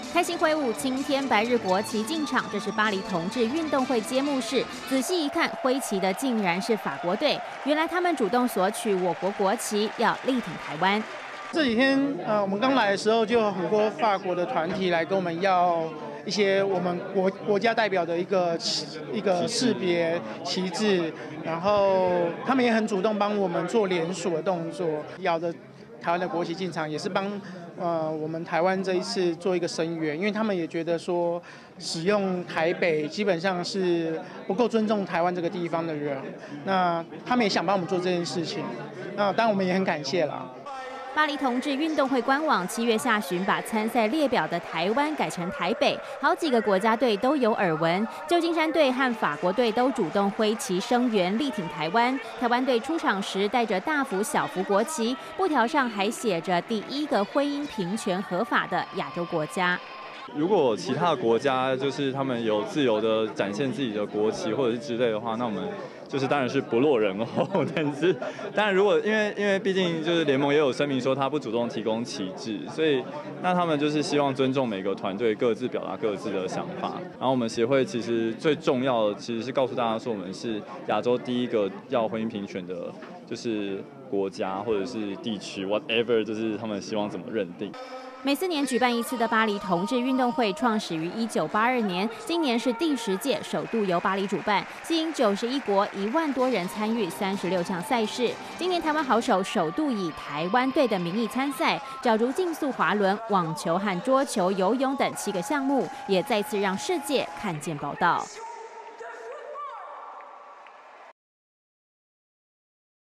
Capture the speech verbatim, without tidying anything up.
开心挥舞青天白日国旗进场，这是巴黎同志运动会揭幕式。仔细一看，挥旗的竟然是法国队。原来他们主动索取我国国旗，要力挺台湾。 这几天，呃，我们刚来的时候，就有很多法国的团体来跟我们要一些我们国国家代表的一个一个识别旗帜，然后他们也很主动帮我们做联署的动作，要着台湾的国旗进场，也是帮呃我们台湾这一次做一个声援，因为他们也觉得说使用台北基本上是不够尊重台湾这个地方的人，那他们也想帮我们做这件事情，那当然我们也很感谢啦。 巴黎同志运动会官网七月下旬把参赛列表的台湾改成台北，好几个国家队都有耳闻。旧金山队和法国队都主动挥旗声援，力挺台湾。台湾队出场时带着大幅小幅国旗，布条上还写着第一个婚姻平权合法的亚洲国家。 如果其他的国家就是他们有自由的展现自己的国旗或者是之类的话，那我们就是当然是不落人后。但是当然如果因为因为毕竟就是联盟也有声明说他不主动提供旗帜，所以那他们就是希望尊重每个团队各自表达各自的想法。然后我们协会其实最重要的其实是告诉大家说，我们是亚洲第一个要婚姻平权的，就是国家或者是地区 ，whatever， 就是他们希望怎么认定。 每四年举办一次的巴黎同志运动会创始于一九八二年，今年是第十届，首度由巴黎主办，吸引九十一国一万多人参与三十六项赛事。今年台湾好手首度以台湾队的名义参赛，角逐竞速、滑轮、网球和桌球、游泳等七个项目，也再次让世界看见宝岛。